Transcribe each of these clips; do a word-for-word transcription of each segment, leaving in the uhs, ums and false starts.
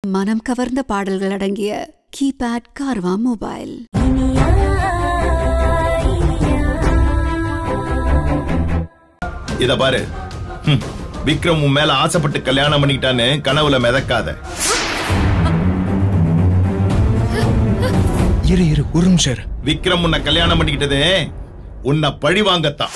மனம் கவர்ந்த பாடல்கள் அடங்கிய கீபேட் கார்வா மொபைல். இத பாரு, விக்ரம் உன் மேல ஆசைப்பட்டு கல்யாணம் பண்ணிக்கிட்டான்னு கனவுல மிதக்காத. இரு இரு ஒரு நிமிஷம். விக்ரம் உன்னை கல்யாணம் பண்ணிக்கிட்டதே உன்னை பழி வாங்கத்தான்.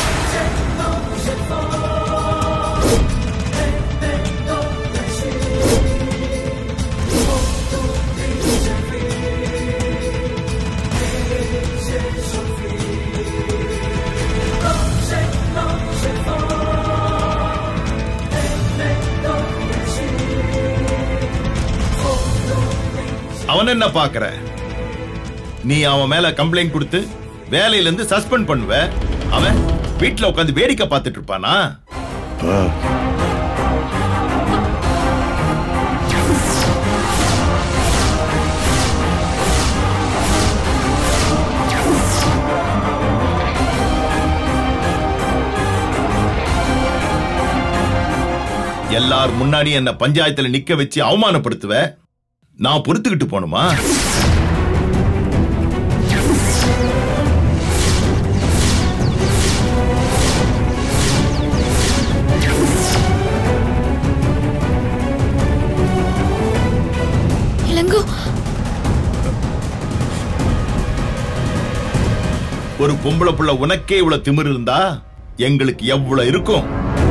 அவன் என்ன பாக்குற? நீ அவன் மேல கம்ப்ளைண்ட் கொடுத்து வேலையில இருந்து சஸ்பெண்ட் பண்ணுவ. அவன் வீட்டுல உட்காந்து வேடிக்கை பார்த்துட்டு இருப்பானா? எல்லார் முன்னாடி என்ன பஞ்சாயத்துல நிக்க வச்சு அவமானப்படுத்துவ. நான் பொறுத்துக்கிட்டு போணுமா? ஒரு பொம்பளை புள்ள உனக்கே இவ்வளவு திமிரு இருந்தா எங்களுக்கு எவ்வளவு இருக்கும்?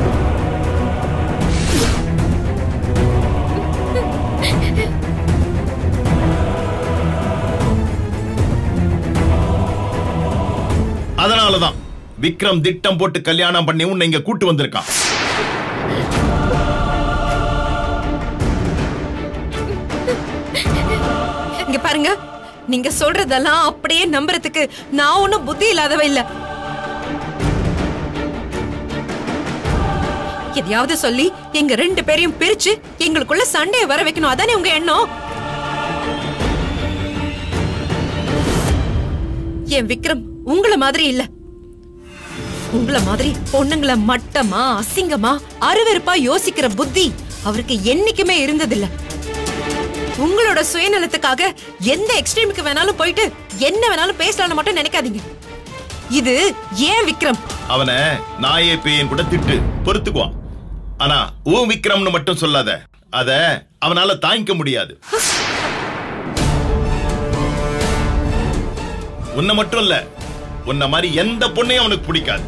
அதனாலதான் விக்ரம் திட்டம் போட்டு கல்யாணம் பண்ணி உன்னை இங்க கூட்டு வந்திருக்கான். இங்க பாருங்க, நீங்க சொல்றதெல்லாம் அப்படியே நம்புறதுக்கு நான் ஒன்னும் புத்தி இல்லாதவ இல்ல. எதையாவது சொல்லி எங்க ரெண்டு பேரையும் பிரிச்சு எங்களுக்குள்ள சண்டையை வர வைக்கணும், அதானே உங்க எண்ணம்? என் விக்ரம் உங்கள மாதிரி இல்ல. உங்கள மாதிரி பொண்ணுங்களை மட்டமா அசிங்கமா அருவருப்பா யோசிக்கிற புத்தி அவருக்கு என்னைக்குமே இருந்ததில்ல. உங்களோட சுயநலத்துக்காக எந்த எக்ஸ்ட்ரீமுக்கு வேணாலும் போயிட்டு என்ன வேணாலும் பேசலாம்னு மட்டும் நினைக்காதீங்க. இது ஏன் விக்ரம். அவனை நாயே பேயன் கூட திட்டு பொறுத்துக்குவான். ஆனா ஓ விக்ரம்னு மட்டும் சொல்லாத, அத அவனால தாங்கிக்க முடியாது. உன்னை மட்டும் இல்ல, உன்ன மாதிரி எந்த பொண்ணையும் அவனுக்கு பிடிக்காது.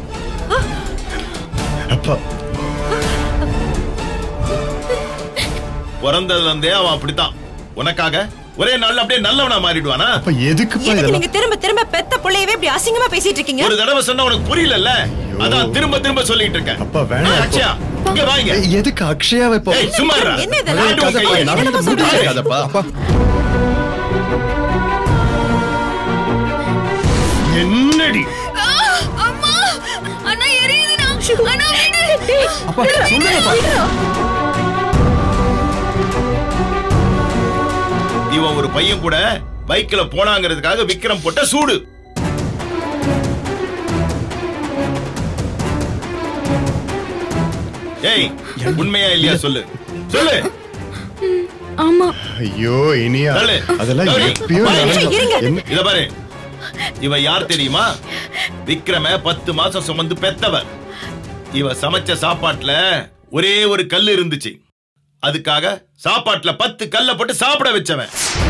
பிறந்ததுல இருந்தே அவன் அப்படித்தான். உனக்காக ஒரே நாள்ல அப்படியே நல்லவனா மாறிடுவானா? எதுக்கு நீங்க திரும்ப திரும்ப பெத்த பிள்ளையவே இப்படி அசிங்கமா பேசிட்டு இருக்கீங்க? ஒரு தடவை சொன்னா உனக்கு புரியலல்ல, அதான் திரும்ப திரும்ப சொல்லிட்டு இருக்கேன். அப்பா வேணாம். அக்ஷயா இங்க வாங்க. எதுக்கு அக்ஷயாவை போ? ஏய் சும்மா இரு. என்ன இதெல்லாம்? அப்பா என்னடி? அம்மா அண்ணா எரியுதுடா. அண்ணா விடு. அப்பா சொல்லுங்கப்பா. இவன் ஒரு பையன் கூட பைக்ல போனாங்கிறதுக்காக விக்ரம் போட்ட சூடு. ஏய் உண்மையா இல்லையா சொல்லு சொல்லு. ஆமா. ஐயோ இனியா, அதெல்லாம் எப்பயோ நடந்து. இத பாரு, இவ யார் தெரியுமா? விக்ரம பத்து மாசம் சுமந்து பெத்தவ. இவ சமைச்ச சாப்பாட்டுல ஒரே ஒரு கல் இருந்துச்சு, அதுக்காக சாப்பாட்டுல பத்து கல்ல போட்டு சாப்பிட வச்சவன்.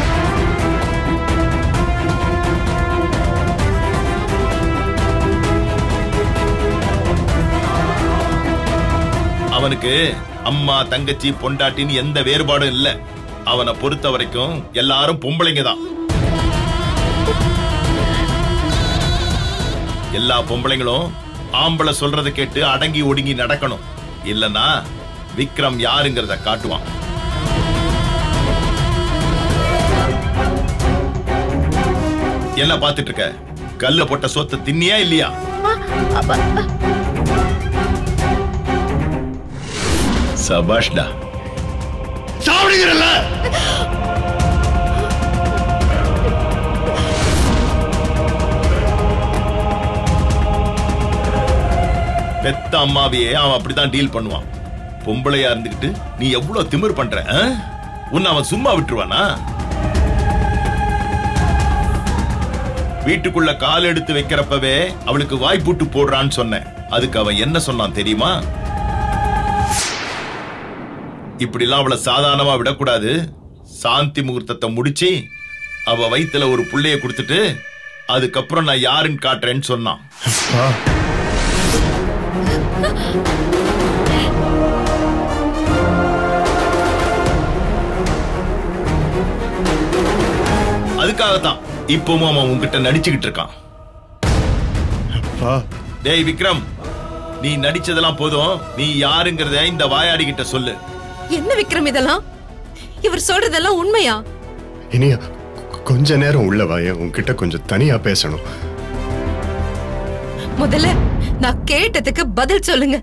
அவனுக்கு அம்மா தங்கச்சி பொண்டாட்டின்னு எந்த வேறுபாடும் இல்ல. அவனை பொறுத்த வரைக்கும் எல்லாரும் பொம்பளைங்க தான். எல்லா பொம்பளைங்களும் ஆம்பளை சொல்றதை கேட்டு அடங்கி ஒடுங்கி நடக்கணும். இல்லனா விக்ரம் யாருங்கிறத காட்டுவான். என்ன பாத்துட்டு இருக்க? கல்ல போட்ட சொத்தை தின்னியா இல்லையா? சபாஷ்டா. சாப்பிடுகிறல்ல. பெத்த அம்மாவையே அவன் அப்படிதான் டீல் பண்ணுவான். பொம்பளையா இருந்துகிட்டு நீ எவ்வளவு திமிர் பண்ற? உன்னை அவன் சும்மா விட்டுருவானா? வீட்டுக்குள்ள கால் எடுத்து வைக்கிறப்பவே அவளுக்கு வாய்ப்பூட்டு போடுறான்னு சொன்னேன். அதுக்கு அவன் என்ன சொன்னான் தெரியுமா? இப்படிலாம் அவளை சாதாரணமா விடக்கூடாது, சாந்தி முகூர்த்தத்தை முடிச்சு அவ வயித்துல ஒரு புள்ளைய கொடுத்துட்டு அதுக்கப்புறம் நான் யாருன்னு காட்டுறேன்னு சொன்னான். அதுக்காகத்தான் இப்பவும் அவன் உன்கிட்ட நடிச்சுக்கிட்டு இருக்கான். டேய் விக்ரம், நீ நடிச்சதெல்லாம் போதும், நீ யாருங்கிறத இந்த வாயாடி கிட்ட சொல்லு. என்ன விக்ரம் இதெல்லாம்? இவர் சொல்றதெல்லாம் உண்மையா? இனியா கொஞ்ச நேரம் உள்ள வாய, உன்கிட்ட கொஞ்சம் தனியா பேசணும். முதல்ல நான் கேட்டதுக்கு பதில் சொல்லுங்க.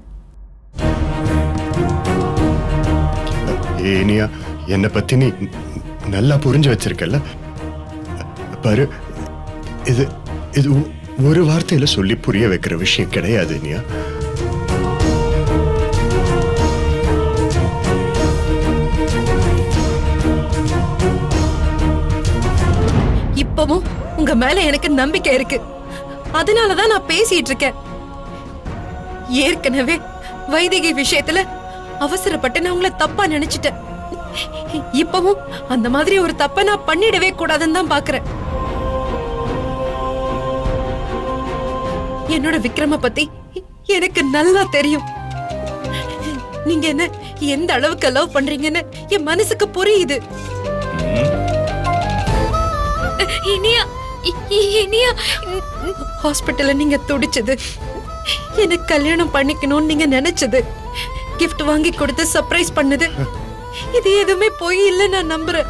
இனியா, என்ன பத்தி நீ நல்லா புரிஞ்சு வச்சிருக்கல பாரு. இது இது ஒரு வார்த்தையில சொல்லி புரிய வைக்கிற விஷயம் கிடையாது இனியா. இப்பவும் உங்க மேல எனக்கு நம்பிக்கை இருக்கு, அதனாலதான் நான் பேசிட்டு இருக்கேன். ஏற்கனவே வைதிகி விஷயத்துல அவசரப்பட்டு நான் உங்களை தப்பா நினைச்சிட்டேன். இப்பவும் அந்த மாதிரி ஒரு தப்ப நான் பண்ணிடவே கூடாதுன்னு தான் பாக்குறேன். என்னோட விக்ரம பத்தி எனக்கு நல்லா தெரியும். நீங்க என்ன எந்த அளவுக்கு லவ் பண்றீங்கன்னு என் மனசுக்கு புரியுது. இனியா இனியா ஹாஸ்பிட்டல்ல நீங்க துடிச்சது, எனக்கு கல்யாணம் பண்ணிக்கணும்னு நீங்க நினைச்சது, கிஃப்ட் வாங்கி கொடுத்து சர்ப்ரைஸ் பண்ணது, இது எதுவுமே பொய் இல்ல நான் நம்புறேன்.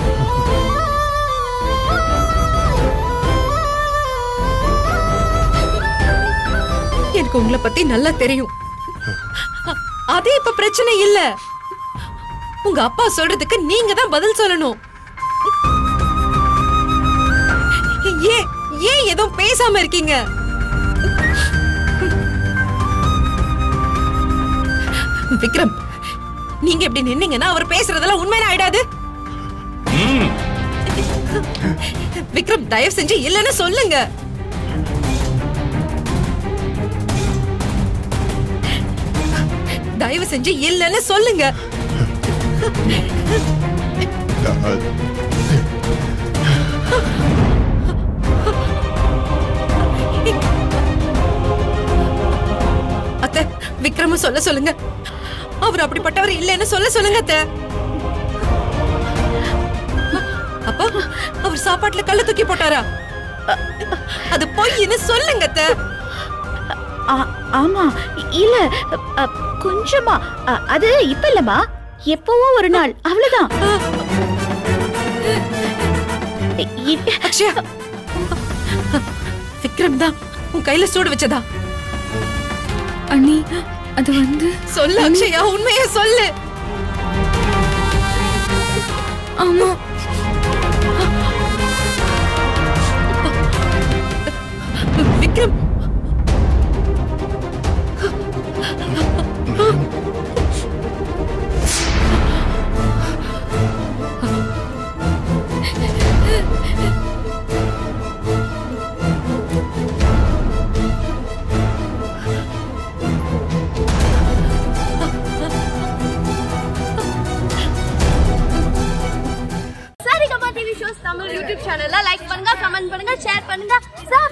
எனக்கு உங்களை பத்தி நல்லா தெரியும். அதே இப்ப பிரச்சனை இல்ல. உங்க அப்பா சொல்றதுக்கு நீங்க தான் பதில் சொல்லணும். ஏன் ஏன் எதுவும் பேசாம இருக்கீங்க? விக்ரம், நீங்க இப்படி நின்னீங்கன்னா அவர் பேசுறதெல்லாம் உண்மையா ஆயிடாது. விக்ரம், தயவு செஞ்சு இல்லன்னு சொல்லுங்க. தயவு செஞ்சு இல்லன்னு சொல்லுங்க. அத்தை, விக்ரம சொல்ல சொல்லுங்க. அவர் அப்படிப்பட்டவர் இல்லன்னு சொல்ல சொல்லுங்க அத்தை. அப்பா, அவர் சாப்பாட்டுல கல்ல தூக்கி போட்டாரா? அது பொய்ன்னு சொல்லுங்க அத்தை. ஆமா, இல்ல கொஞ்சமா, அது இப்ப இல்லமா, எப்பவோ ஒரு நாள், அவ்வளவுதான். அக்ஷயா, விக்ரம் தான் உன் கையில சூடு வச்சதா? அண்ணி, அது வந்து சொல்லு அக்ஷயா, உண்மையா சொல்லு. ஆமா, Vikram. Saregama T V shows Tamil YouTube channel la like பண்ணுங்க, comment பண்ணுங்க, share பண்ணுங்க,